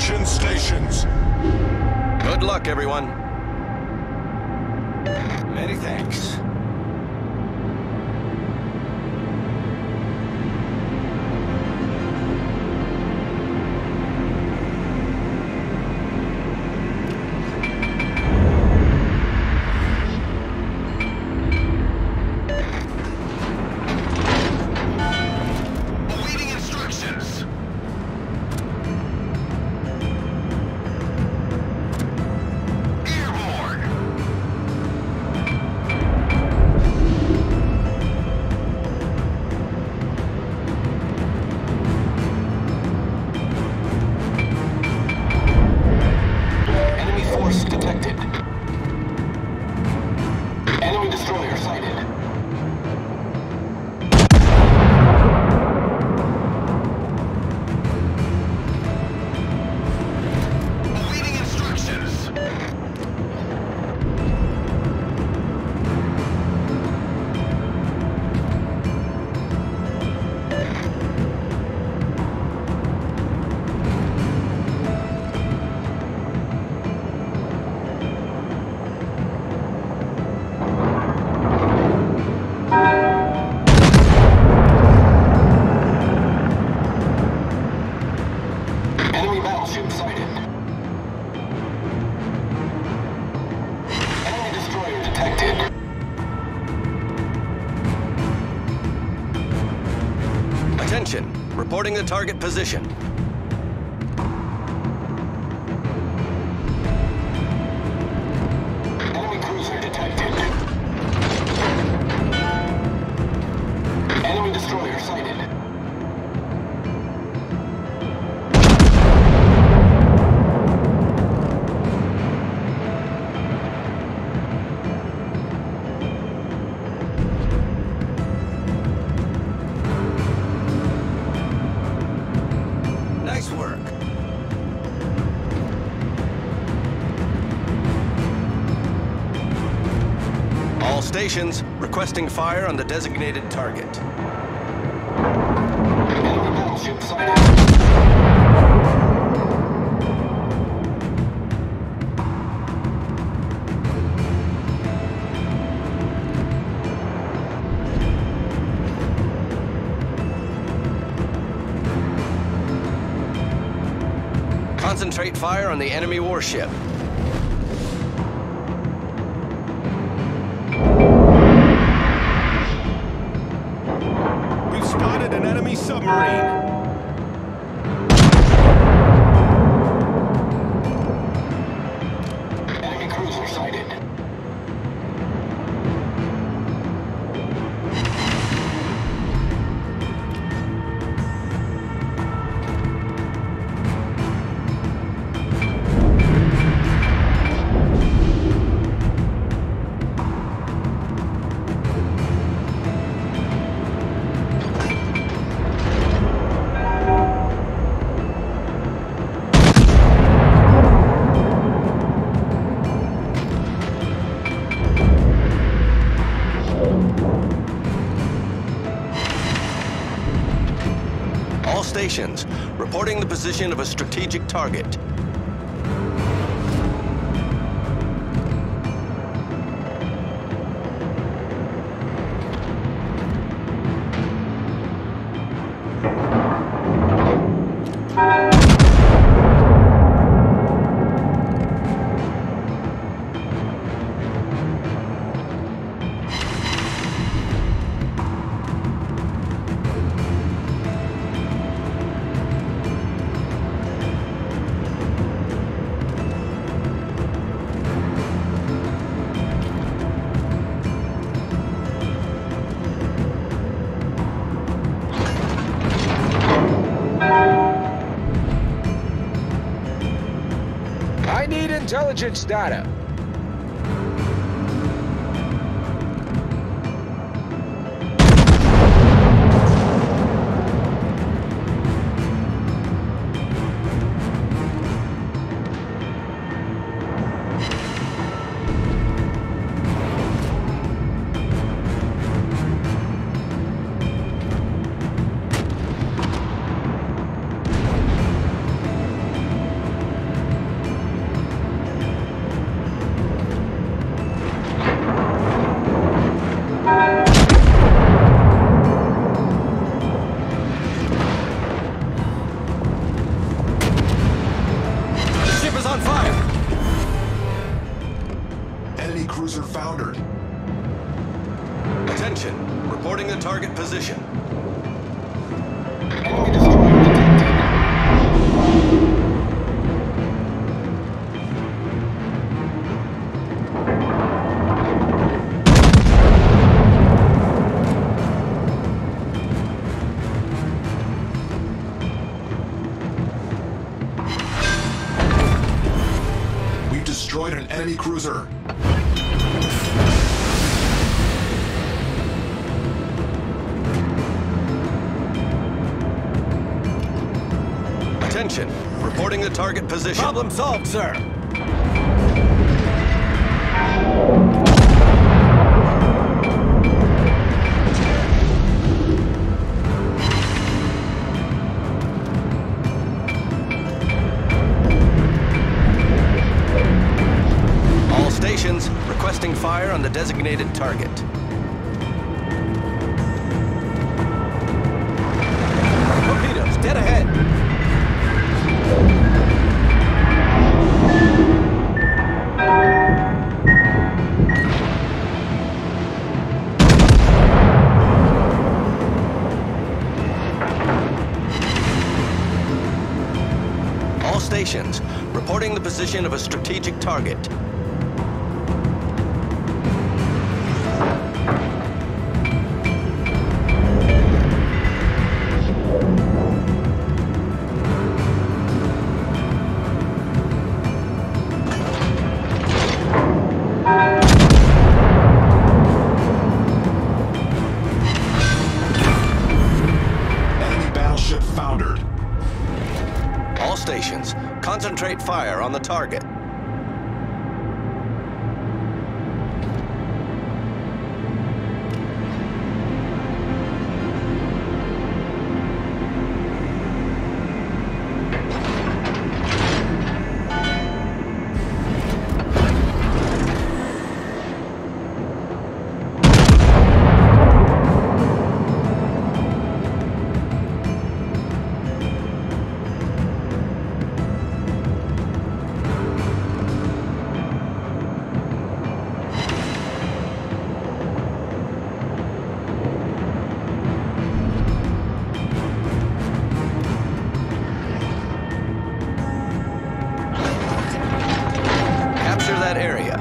Extraction stations. Good luck, everyone. Many thanks. Attention, reporting the target position. Enemy cruiser detected. Enemy destroyer sighted. Nice work. All stations requesting fire on the designated target. Enemy battleship sighted. Concentrate fire on the enemy warship. We've spotted an enemy submarine. Enemy cruiser sighted. All stations reporting the position of a strategic target. I need intelligence data. position. Enemy destroyer detected. We've destroyed an enemy cruiser. Attention. Reporting the target position. Problem solved, sir. All stations requesting fire on the designated target. Torpedoes, dead ahead. All stations reporting the position of a strategic target. Enemy battleship foundered. All stations concentrate fire on the target. Capture that area.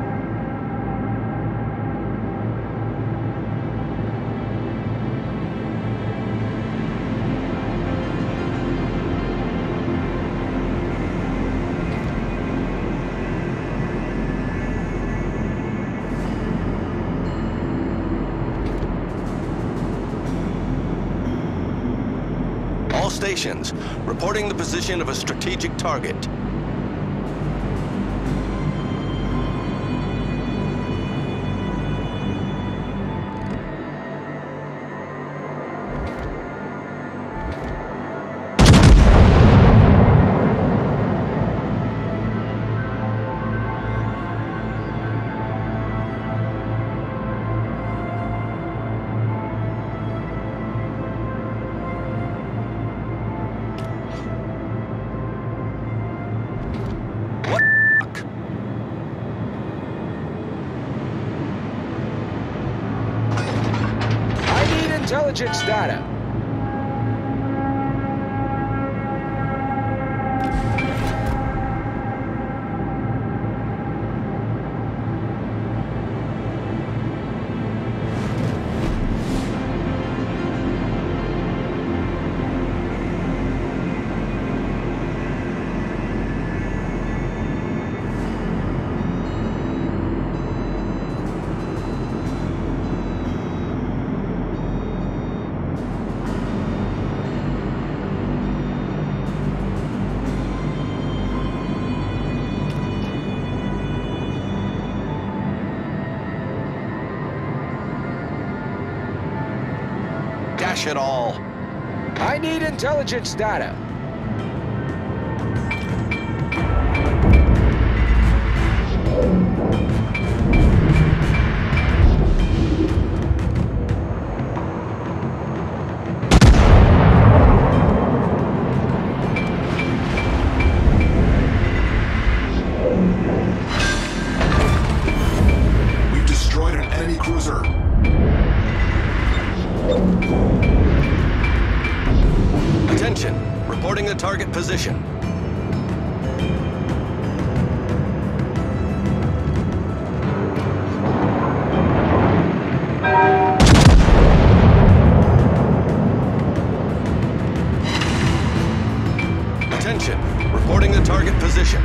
All stations reporting the position of a strategic target. What? I need intelligence data. Dash it all. I need intelligence data. We've destroyed an enemy cruiser. reporting the target position. Attention, reporting the target position.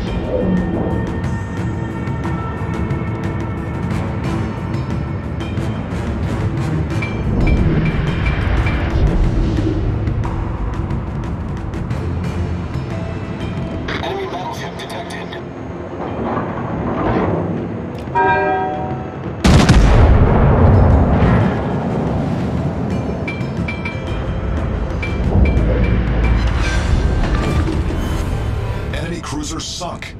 Enemy battleship detected. Enemy cruiser sunk.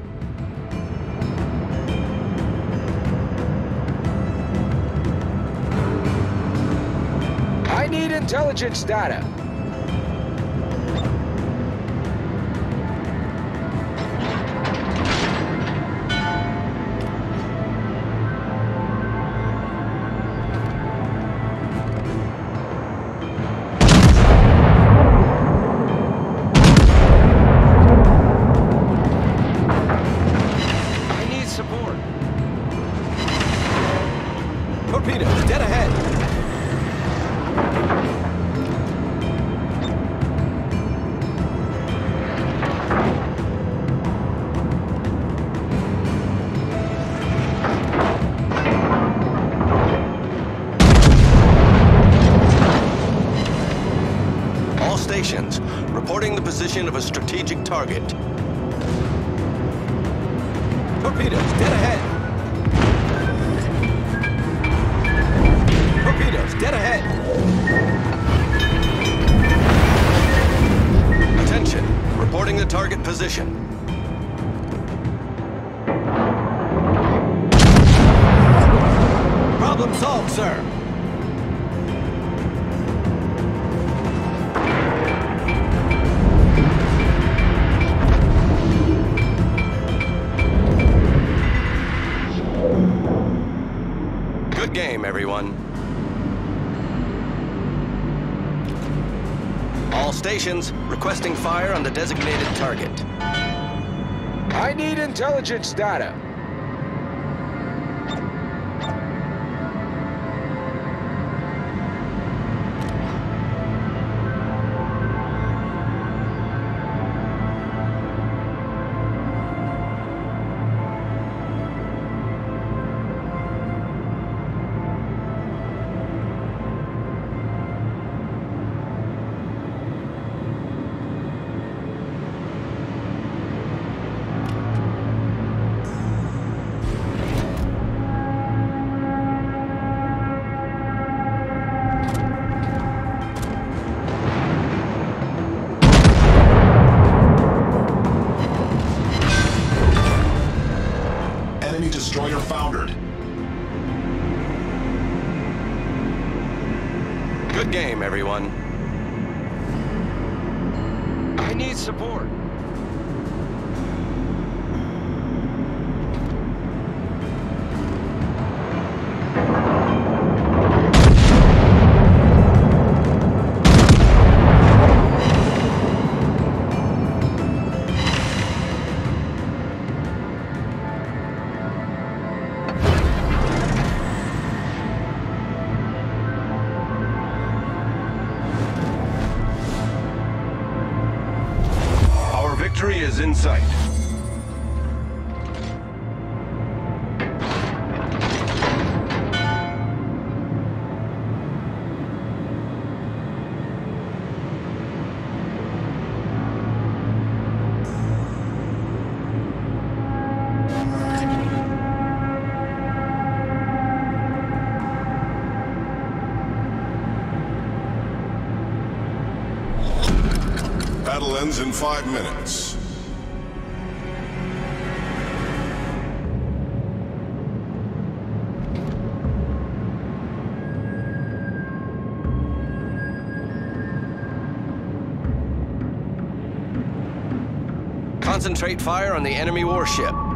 I need intelligence data. I need support. Torpedoes, dead ahead. All stations, reporting the position of a strategic target. Torpedoes, dead ahead. Torpedoes, dead ahead. Attention, reporting the target position. Problem solved, sir. Good game, everyone. All stations, requesting fire on the designated target. I need intelligence data. Enemy destroyer foundered. Good game, everyone. I need support. Our victory is in sight. Battle ends in 5 minutes. Concentrate fire on the enemy warship.